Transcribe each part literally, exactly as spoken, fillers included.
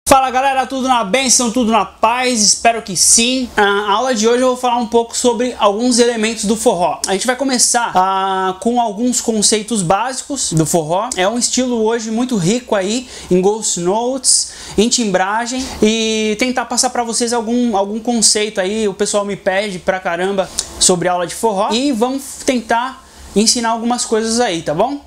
Fala galera, tudo na bênção, tudo na paz, espero que sim. A aula de hoje eu vou falar um pouco sobre alguns elementos do forró. A gente vai começar uh, com alguns conceitos básicos do forró. É um estilo hoje muito rico aí em ghost notes, em timbragem, e tentar passar para vocês algum, algum conceito aí. O pessoal me pede pra caramba sobre aula de forró e vamos tentar ensinar algumas coisas aí, tá bom?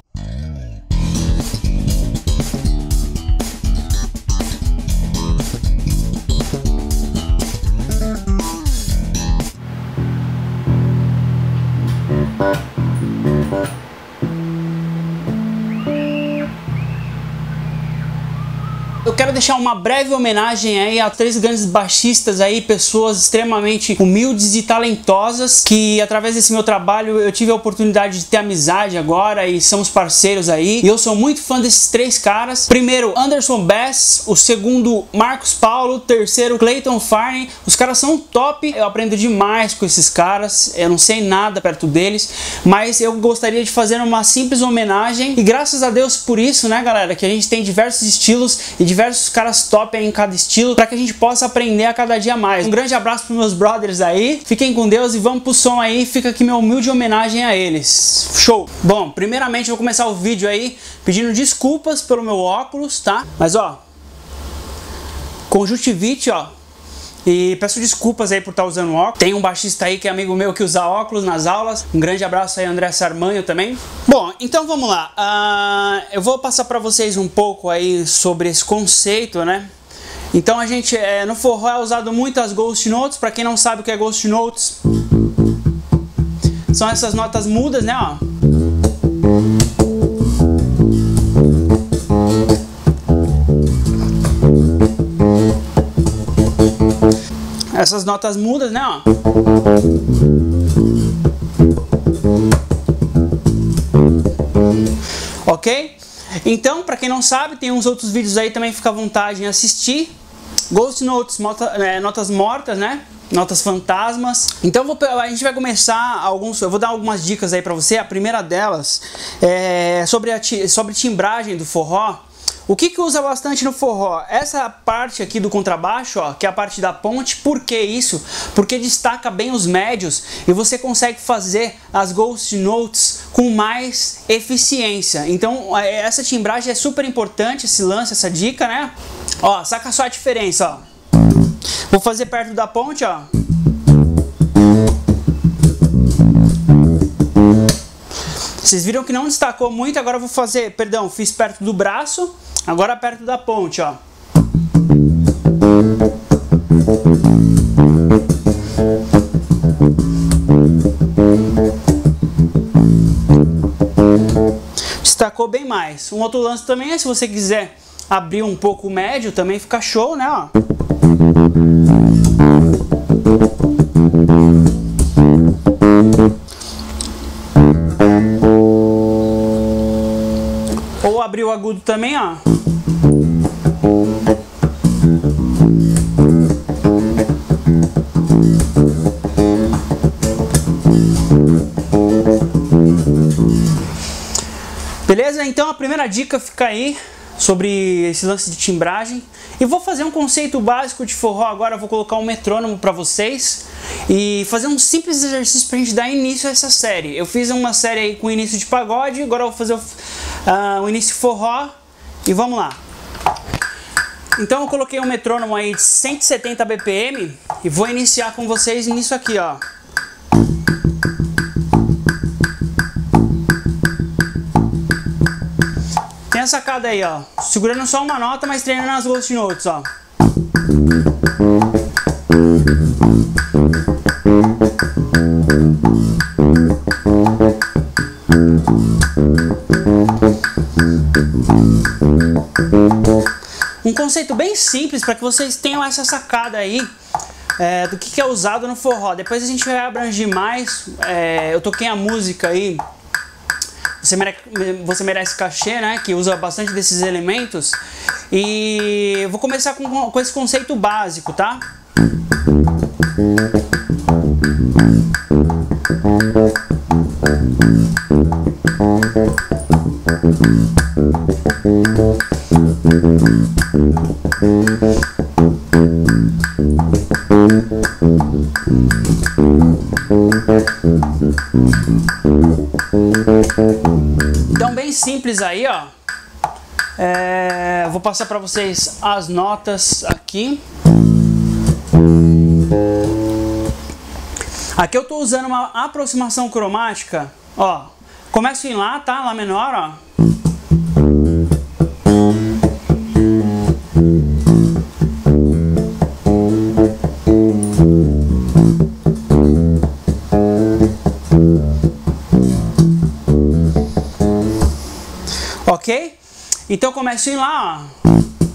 Eu quero deixar uma breve homenagem aí a três grandes baixistas aí, pessoas extremamente humildes e talentosas, que através desse meu trabalho eu tive a oportunidade de ter amizade agora e somos parceiros aí. E eu sou muito fã desses três caras. Primeiro, Anderson Bass, o segundo, Marcos Paulo, o terceiro, Clayton Farney. Os caras são top, eu aprendo demais com esses caras, eu não sei nada perto deles, mas eu gostaria de fazer uma simples homenagem e graças a Deus por isso, né galera, que a gente tem diversos estilos e diversos caras top aí em cada estilo, para que a gente possa aprender a cada dia mais. Um grande abraço para meus brothers aí, fiquem com Deus e vamos pro som aí, fica aqui minha humilde homenagem a eles. Show! Bom, primeiramente eu vou começar o vídeo aí pedindo desculpas pelo meu óculos, tá? Mas ó, conjuntivite, ó, e peço desculpas aí por estar usando óculos. Tem um baixista aí que é amigo meu que usa óculos nas aulas. Um grande abraço aí, André Sarmanho também. Bom, então vamos lá. Uh, eu vou passar para vocês um pouco aí sobre esse conceito, né? Então a gente, é, no forró é usado muito as ghost notes. Para quem não sabe o que é ghost notes, são essas notas mudas, né? Ó. Essas notas mudas, né, ó. Ok? Então, pra quem não sabe, tem uns outros vídeos aí também, fica à vontade em assistir. Ghost Notes, nota, é, notas mortas, né? Notas fantasmas. Então vou, a gente vai começar alguns. Eu vou dar algumas dicas aí pra você. A primeira delas é sobre a sobre timbragem do forró. O que que usa bastante no forró? Essa parte aqui do contrabaixo, ó, que é a parte da ponte. Por que isso? Porque destaca bem os médios e você consegue fazer as ghost notes com mais eficiência. Então essa timbragem é super importante, esse lance, essa dica, né? Ó, saca só a diferença, ó. Vou fazer perto da ponte, ó. Vocês viram que não destacou muito, agora eu vou fazer, perdão, fiz perto do braço, agora perto da ponte, ó. Destacou bem mais. Um outro lance também é, se você quiser abrir um pouco o médio, também fica show, né, ó. Ou abrir o agudo também, ó. Beleza? Então a primeira dica fica aí sobre esse lance de timbragem. E vou fazer um conceito básico de forró agora, vou colocar um metrônomo para vocês e fazer um simples exercício pra gente dar início a essa série. Eu fiz uma série aí com início de pagode, agora eu vou fazer o, uh, o início forró e vamos lá. Então eu coloquei um metrônomo aí de cento e setenta B P M e vou iniciar com vocês nisso aqui, ó. Tem a sacada aí, ó, segurando só uma nota, mas treinando as ghost notes, ó. Um conceito bem simples para que vocês tenham essa sacada aí é, do que, que é usado no forró. Depois a gente vai abranger mais. É, eu toquei a música aí Você Merece, Você Merece Cachê, né? Que usa bastante desses elementos. E eu vou começar com, com esse conceito básico, tá? É, vou passar para vocês as notas aqui. Aqui eu tô usando uma aproximação cromática, ó. Começo em Lá, tá? Lá menor, ó. Ok? Então eu começo em Lá, ó.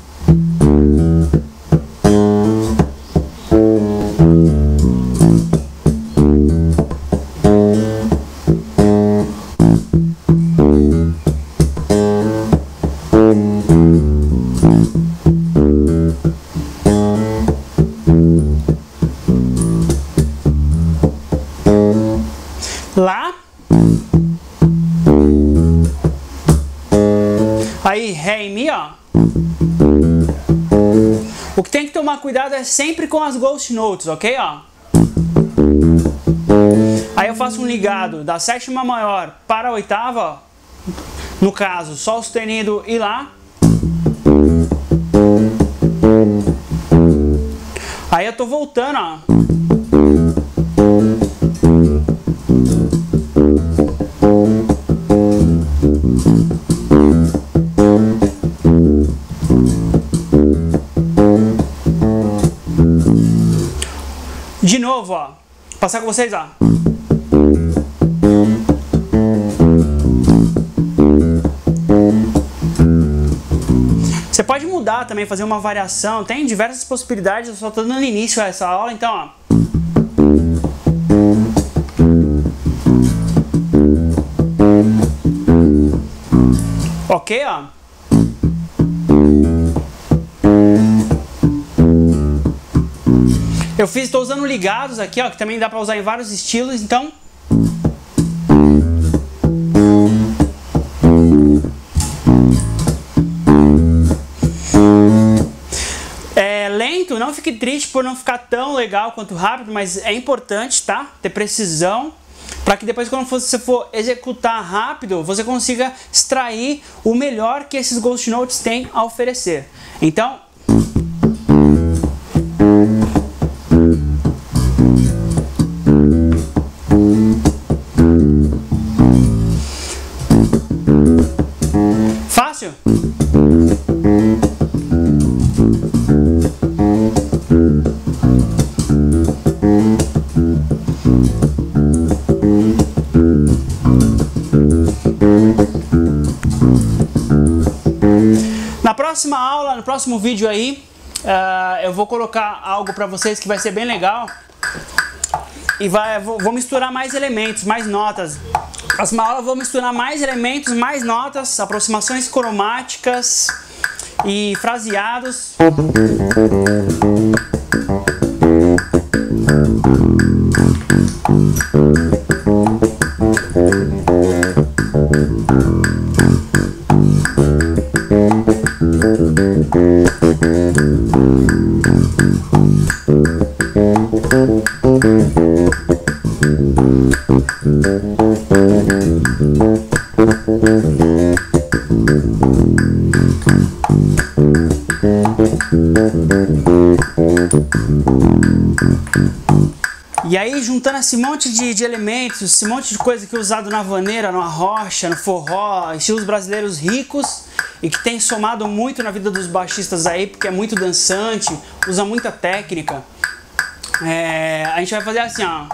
Lá. Aí, Ré e Mi, ó. O que tem que tomar cuidado é sempre com as ghost notes, ok? Ó. Aí eu faço um ligado da sétima maior para a oitava, ó. No caso, Sol sustenido e Lá. Aí eu tô voltando, ó. De novo, ó. Vou passar com vocês, ó. Você pode mudar também, fazer uma variação. Tem diversas possibilidades. Eu só tô dando início a essa aula, então, ó. Ok, ó. Eu fiz, estou usando ligados aqui, ó, que também dá para usar em vários estilos, então. É lento, não fique triste por não ficar tão legal quanto rápido, mas é importante, tá? Ter precisão, para que depois quando você for executar rápido, você consiga extrair o melhor que esses Ghost Notes têm a oferecer. Então, fácil? Na próxima aula, no próximo vídeo aí, uh, eu vou colocar algo para vocês que vai ser bem legal. E vai, vou, vou misturar mais elementos, mais notas. Na próxima aula eu vou misturar mais elementos, mais notas, aproximações cromáticas e fraseados. E aí, juntando esse monte de, de elementos, esse monte de coisa que é usado na vaneira, na rocha, no forró, estilos brasileiros ricos e que tem somado muito na vida dos baixistas aí, porque é muito dançante, usa muita técnica. É, a gente vai fazer assim, ó.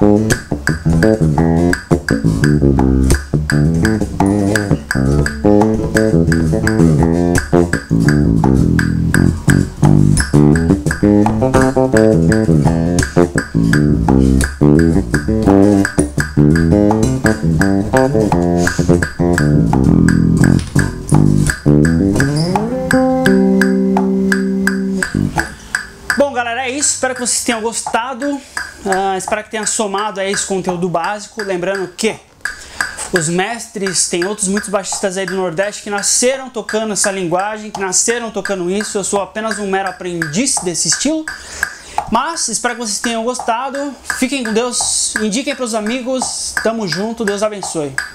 Bom, galera, é isso. Espero que vocês tenham gostado. Uh, espero que tenha somado a esse conteúdo básico. Lembrando que os mestres, tem outros muitos baixistas aí do Nordeste que nasceram tocando essa linguagem, que nasceram tocando isso. Eu sou apenas um mero aprendiz desse estilo. Mas espero que vocês tenham gostado. Fiquem com Deus. Indiquem para os amigos. Tamo junto. Deus abençoe.